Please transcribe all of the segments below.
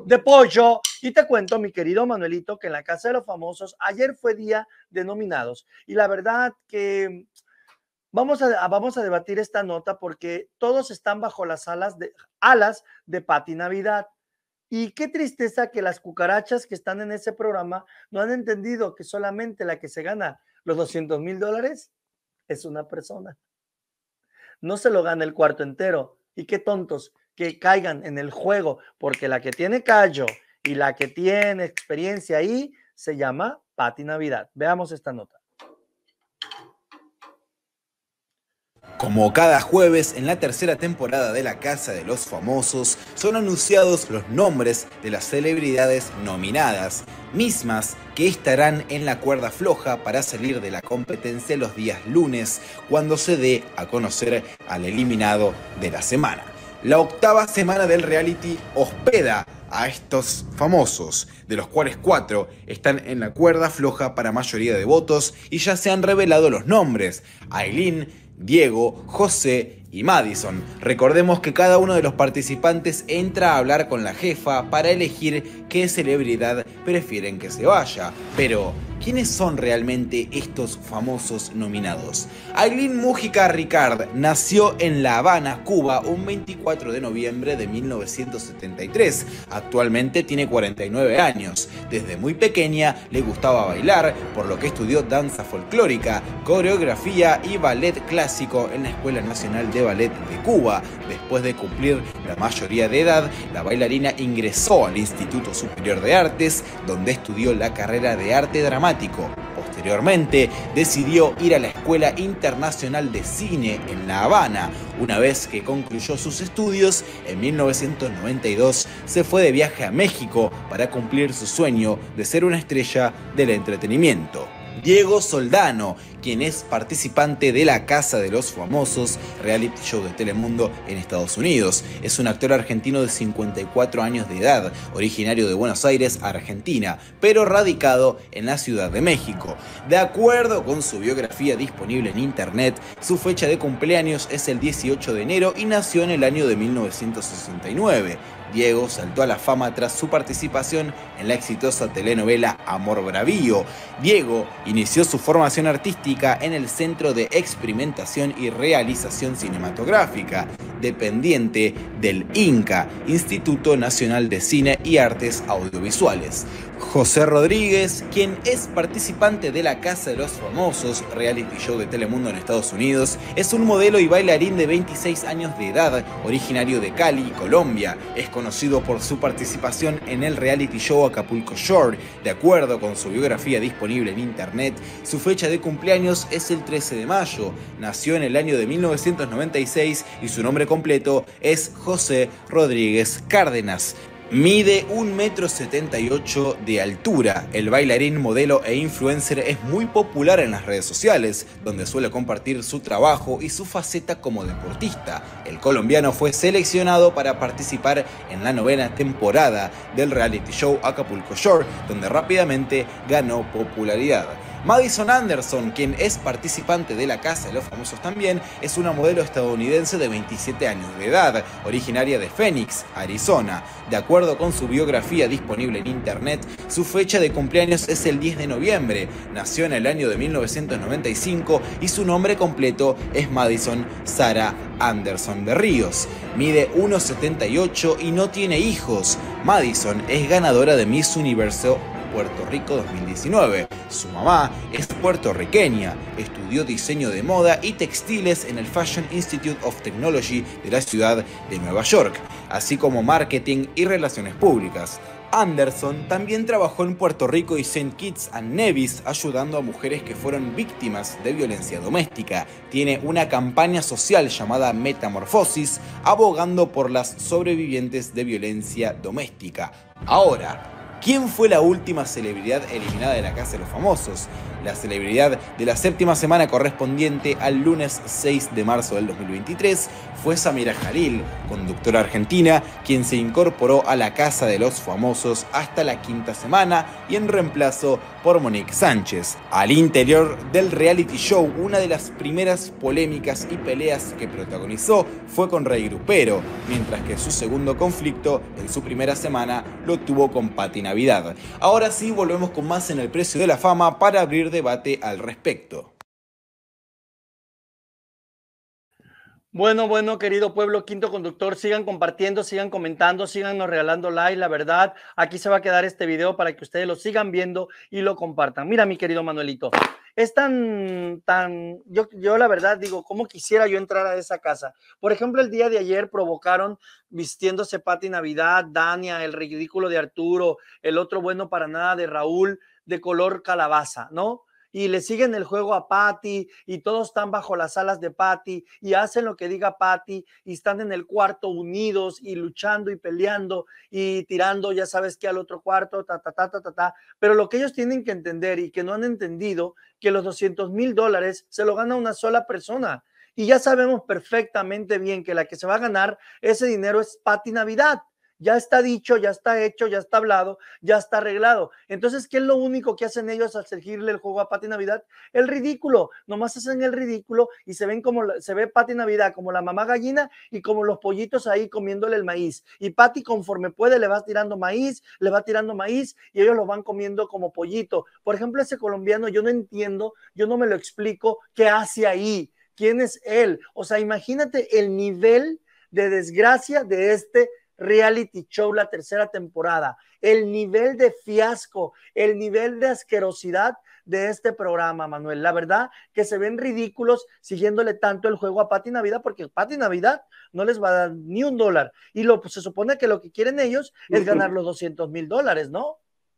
de pollo. Y te cuento, mi querido Manuelito, que en la Casa de los Famosos ayer fue día de nominados. Y la verdad que vamos a debatir esta nota porque todos están bajo las alas de Pati Navidad. Y qué tristeza que las cucarachas que están en ese programa no han entendido que solamente la que se gana los $200,000 es una persona. No se lo gana el cuarto entero. Y qué tontos que caigan en el juego, porque la que tiene callo y la que tiene experiencia ahí se llama Pati Navidad. Veamos esta nota. Como cada jueves en la tercera temporada de La Casa de los Famosos, son anunciados los nombres de las celebridades nominadas, mismas que estarán en la cuerda floja para salir de la competencia los días lunes, cuando se dé a conocer al eliminado de la semana. La octava semana del reality hospeda a estos famosos, de los cuales 4 están en la cuerda floja para mayoría de votos y ya se han revelado los nombres: Aileen, Diego, José y Madison. Recordemos que cada uno de los participantes entra a hablar con la jefa para elegir qué celebridad prefieren que se vaya. Pero, ¿quiénes son realmente estos famosos nominados? Aileen Múgica Ricard nació en La Habana, Cuba, un 24 de noviembre de 1973. Actualmente tiene 49 años. Desde muy pequeña le gustaba bailar, por lo que estudió danza folclórica, coreografía y ballet clásico en la Escuela Nacional de Ballet de Cuba. Después de cumplir la mayoría de edad, la bailarina ingresó al Instituto Superior de Artes, donde estudió la carrera de arte dramático. Posteriormente, decidió ir a la Escuela Internacional de Cine en La Habana. Una vez que concluyó sus estudios, en 1992 se fue de viaje a México para cumplir su sueño de ser una estrella del entretenimiento. Diego Soldano, quien es participante de La Casa de los Famosos, reality show de Telemundo en Estados Unidos. Es un actor argentino de 54 años de edad, originario de Buenos Aires, Argentina, pero radicado en la Ciudad de México. De acuerdo con su biografía disponible en internet, su fecha de cumpleaños es el 18 de enero y nació en el año de 1969. Diego saltó a la fama tras su participación en la exitosa telenovela Amor Bravío. Diego inició su formación artística en el Centro de Experimentación y Realización Cinematográfica, dependiente del INCA, Instituto Nacional de Cine y Artes Audiovisuales. José Rodríguez, quien es participante de La Casa de los Famosos, reality show de Telemundo en Estados Unidos, es un modelo y bailarín de 26 años de edad, originario de Cali, Colombia. Es conocido por su participación en el reality show Acapulco Shore. De acuerdo con su biografía disponible en internet, su fecha de cumpleaños es el 13 de mayo. Nació en el año de 1996 y su nombre completo es José Rodríguez Cárdenas. Mide 1,78 m de altura. El bailarín, modelo e influencer es muy popular en las redes sociales, donde suele compartir su trabajo y su faceta como deportista. El colombiano fue seleccionado para participar en la 9ª temporada del reality show Acapulco Shore, donde rápidamente ganó popularidad. Madison Anderson, quien es participante de La Casa de los Famosos también, es una modelo estadounidense de 27 años de edad, originaria de Phoenix, Arizona. De acuerdo con su biografía disponible en internet, su fecha de cumpleaños es el 10 de noviembre. Nació en el año de 1995 y su nombre completo es Madison Sarah Anderson de Ríos. Mide 1,78 y no tiene hijos. Madison es ganadora de Miss Universo Puerto Rico 2019. Su mamá es puertorriqueña, estudió diseño de moda y textiles en el Fashion Institute of Technology de la ciudad de Nueva York, así como marketing y relaciones públicas. Anderson también trabajó en Puerto Rico y St. Kitts and Nevis ayudando a mujeres que fueron víctimas de violencia doméstica. Tiene una campaña social llamada Metamorfosis, abogando por las sobrevivientes de violencia doméstica. Ahora, ¿quién fue la última celebridad eliminada de La Casa de los Famosos? La celebridad de la séptima semana correspondiente al lunes 6 de marzo del 2023 fue Samira Jalil, conductora argentina, quien se incorporó a la Casa de los Famosos hasta la quinta semana y en reemplazo por Monique Sánchez. Al interior del reality show, una de las primeras polémicas y peleas que protagonizó fue con Rey Grupero, mientras que su segundo conflicto en su primera semana lo tuvo con Patti Navidad. Ahora sí, volvemos con más en el Precio de la Fama para abrir debate al respecto. Bueno, querido pueblo, quinto conductor, sigan compartiendo, sigan comentando, síganos regalando like, la verdad, aquí se va a quedar este video para que ustedes lo sigan viendo y lo compartan. Mira, mi querido Manuelito, es yo la verdad digo, ¿cómo quisiera yo entrar a esa casa? Por ejemplo, el día de ayer provocaron vistiéndose Patti Navidad, Dania, el ridículo de Arturo, el otro bueno para nada de Raúl, de color calabaza, ¿no? Y le siguen el juego a Patti y todos están bajo las alas de Patti y hacen lo que diga Patti y están en el cuarto unidos y luchando y peleando y tirando, ya sabes que al otro cuarto, Pero lo que ellos tienen que entender y que no han entendido, que los $200,000 se lo gana una sola persona. Y ya sabemos perfectamente bien que la que se va a ganar ese dinero es Patti Navidad. Ya está dicho, ya está hecho, ya está hablado, ya está arreglado. Entonces, ¿qué es lo único que hacen ellos al seguirle el juego a Patti Navidad? El ridículo. Nomás hacen el ridículo y se ve Patti Navidad como la mamá gallina y como los pollitos ahí comiéndole el maíz. Y Patti, conforme puede, le va tirando maíz y ellos lo van comiendo como pollito. Por ejemplo, ese colombiano, yo no entiendo, yo no me lo explico, ¿qué hace ahí? ¿Quién es él? O sea, imagínate el nivel de desgracia de este reality show, la tercera temporada, el nivel de fiasco, el nivel de asquerosidad de este programa, Manuel. La verdad que se ven ridículos siguiéndole tanto el juego a Patti Navidad, porque Patti Navidad no les va a dar ni $1 y pues, se supone que lo que quieren ellos es ganar los $200,000, ¿no?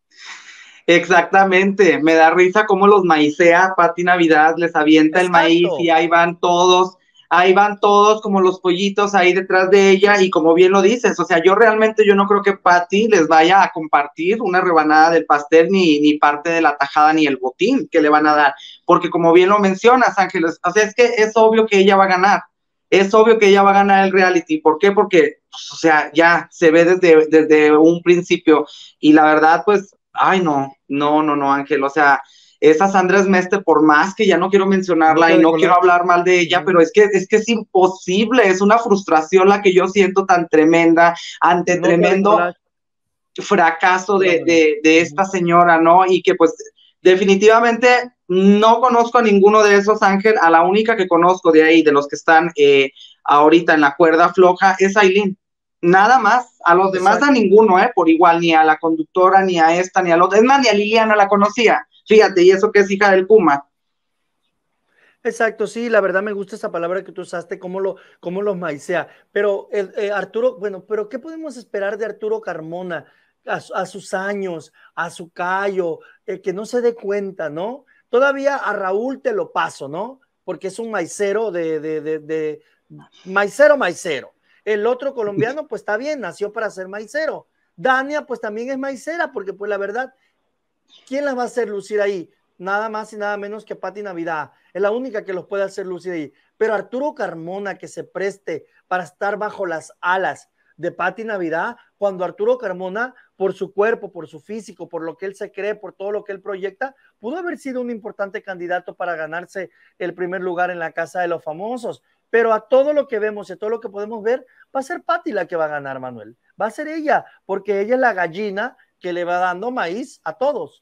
Exactamente, me da risa cómo los maicea Patti Navidad, les avienta el maíz y ahí van todos como los pollitos ahí detrás de ella y como bien lo dices, o sea, yo no creo que Patti les vaya a compartir una rebanada del pastel ni parte de la tajada ni el botín que le van a dar, porque como bien lo mencionas, Ángeles, o sea, es que es obvio que ella va a ganar. Es obvio que ella va a ganar el reality. ¿Por qué? Porque, pues, o sea, ya se ve desde un principio y la verdad, pues, ay, no, Ángel, o sea, esa Sandra Esmeste, por más que ya no quiero mencionarla y no quiero hablar mal de ella, pero es que es imposible, es una frustración la que yo siento tan tremenda ante tremendo fracaso de esta señora, ¿no? Y que pues definitivamente no conozco a ninguno de esos, Ángel, a la única que conozco de ahí, de los que están ahorita en la cuerda floja, es Aileen. Nada más, a los demás a ninguno, por igual, ni a la conductora, ni a esta, ni a la otra. Es más, ni a Liliana la conocía, fíjate, y eso que es hija del Puma. Exacto, sí, la verdad me gusta esa palabra que tú usaste, cómo los maicea. Pero Arturo, bueno, pero ¿qué podemos esperar de Arturo Carmona a sus años, a su callo, que no se dé cuenta, ¿no? Todavía a Raúl te lo paso, ¿no? Porque es un maicero de maicero. El otro colombiano, pues está bien, nació para ser maicero. Dania, pues también es maicera, porque pues la verdad, ¿quién la va a hacer lucir ahí? Nada más y nada menos que Patti Navidad. Es la única que los puede hacer lucir ahí. Pero Arturo Carmona, que se preste para estar bajo las alas de Patti Navidad, cuando Arturo Carmona, por su cuerpo, por su físico, por lo que él se cree, por todo lo que él proyecta, pudo haber sido un importante candidato para ganarse el primer lugar en la Casa de los Famosos. Pero a todo lo que vemos y a todo lo que podemos ver, va a ser Patti la que va a ganar, Manuel. Va a ser ella, porque ella es la gallina que le va dando maíz a todos.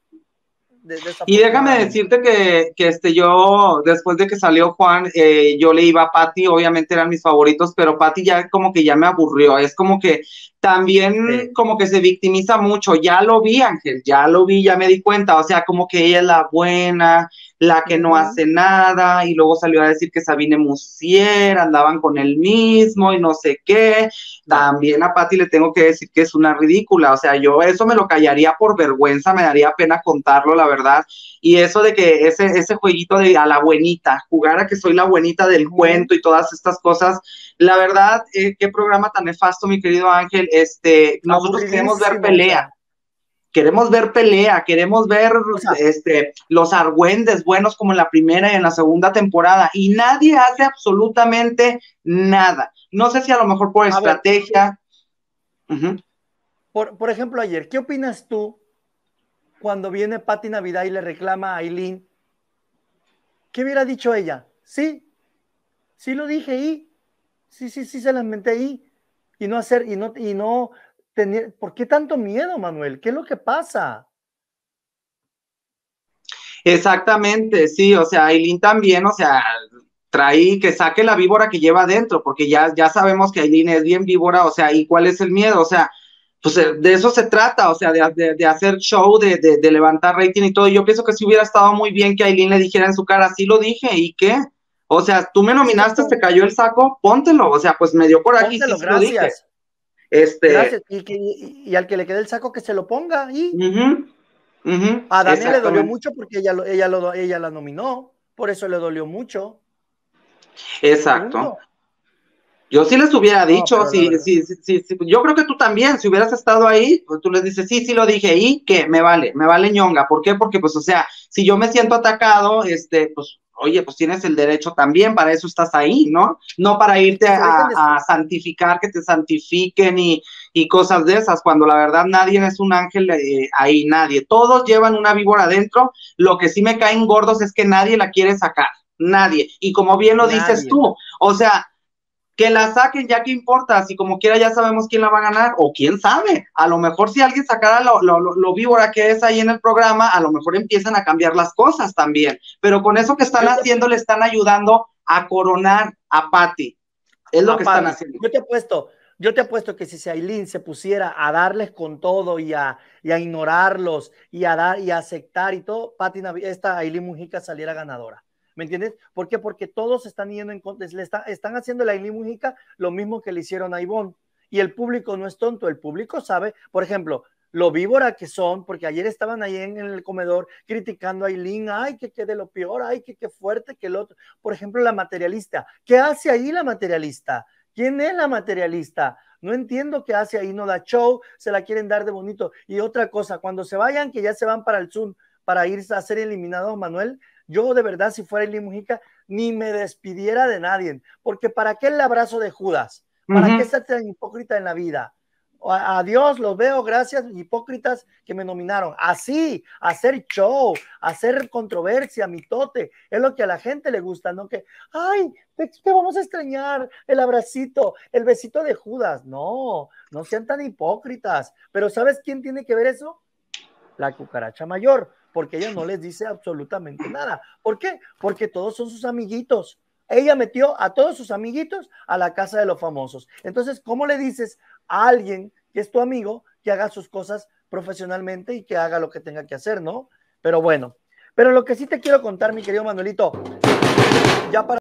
Y déjame decirte que yo, después de que salió Juan, yo le iba a Patti, obviamente eran mis favoritos, pero Patti ya como que ya me aburrió, es como que también como que se victimiza mucho, ya lo vi, Ángel, ya me di cuenta, o sea, como que ella es la buena, la que no hace nada, y luego salió a decir que Sabine Musier andaban con él mismo y no sé qué. También a Patti le tengo que decir que es una ridícula, o sea, yo eso me lo callaría por vergüenza, me daría pena contarlo, la verdad, y eso de que ese jueguito de a la buenita, jugar a que soy la buenita del cuento y todas estas cosas, la verdad, qué programa tan nefasto, mi querido Ángel, nosotros queremos ver pelea. queremos ver pelea, queremos ver los argüendes buenos como en la primera y en la segunda temporada, y nadie hace absolutamente nada. No sé si a lo mejor por estrategia. Por ejemplo, ayer, ¿qué opinas tú cuando viene Pati Navidad y le reclama a Aileen? ¿Qué hubiera dicho ella? Sí lo dije y sí se la inventé ahí, y no tener. ¿Por qué tanto miedo, Manuel? ¿Qué es lo que pasa? Exactamente, sí, o sea, Aileen también, o sea, trae que saque la víbora que lleva adentro, porque ya sabemos que Aileen es bien víbora, o sea, ¿y cuál es el miedo? O sea, pues de eso se trata, o sea, de hacer show, de levantar rating y todo. Yo pienso que sí hubiera estado muy bien que Aileen le dijera en su cara, sí lo dije, ¿y qué? O sea, tú me nominaste, te cayó el saco, póntelo, o sea, pues me dio por aquí, póntelo, sí lo dije. Gracias, y al que le quede el saco que se lo ponga, y a Dani le dolió mucho porque ella la nominó, por eso le dolió mucho. Exacto. Punto. Yo sí les hubiera dicho, sí, yo creo que tú también, si hubieras estado ahí, pues tú les dices, sí lo dije, y que me vale ñonga. ¿Por qué? Porque, pues, o sea, si yo me siento atacado, pues, oye, pues tienes el derecho también, para eso estás ahí, ¿no? No para irte a santificar, que te santifiquen y cosas de esas, cuando la verdad nadie es un ángel ahí, nadie. Todos llevan una víbora adentro, lo que sí me caen gordos es que nadie la quiere sacar, nadie. Y como bien lo dices tú, o sea, que la saquen, ya que importa, si como quiera ya sabemos quién la va a ganar, o quién sabe, a lo mejor si alguien sacara lo víbora que es ahí en el programa, a lo mejor empiezan a cambiar las cosas también, pero con eso que están haciendo le están ayudando a coronar a Pati, es lo que están haciendo. Yo te apuesto que si Aileen se pusiera a darles con todo y a ignorarlos y a aceptar y todo, esta Aileen Mujica saliera ganadora. ¿Me entiendes? ¿Por qué? Porque todos están yendo en contra, están haciendo a Aileen Mujica lo mismo que le hicieron a Ivonne. Y el público no es tonto, el público sabe, por ejemplo, lo víbora que son, porque ayer estaban ahí en el comedor criticando a Aileen, ay, que de lo peor, ay, que fuerte, que el otro. Por ejemplo, la materialista. ¿Qué hace ahí la materialista? ¿Quién es la materialista? No entiendo qué hace ahí, no da show, se la quieren dar de bonito. Y otra cosa, cuando se vayan, que ya se van para el Zoom, para ir a ser eliminados, Manuel, yo de verdad, si fuera Aileen Mujica, ni me despidiera de nadie, porque ¿para qué el abrazo de Judas? ¿Para qué ser tan hipócrita en la vida? Adiós, los veo, gracias, hipócritas que me nominaron. Así, hacer show, hacer controversia, mitote, es lo que a la gente le gusta, ¿no? Que, ay, te vamos a extrañar, el abracito, el besito de Judas. No sean tan hipócritas. Pero ¿sabes quién tiene que ver eso? La cucaracha mayor, porque ella no les dice absolutamente nada. ¿Por qué? Porque todos son sus amiguitos. Ella metió a todos sus amiguitos a la casa de los famosos. Entonces, ¿cómo le dices a alguien que es tu amigo que haga sus cosas profesionalmente y que haga lo que tenga que hacer, ¿no? Pero bueno, pero lo que sí te quiero contar, mi querido Manuelito, ya para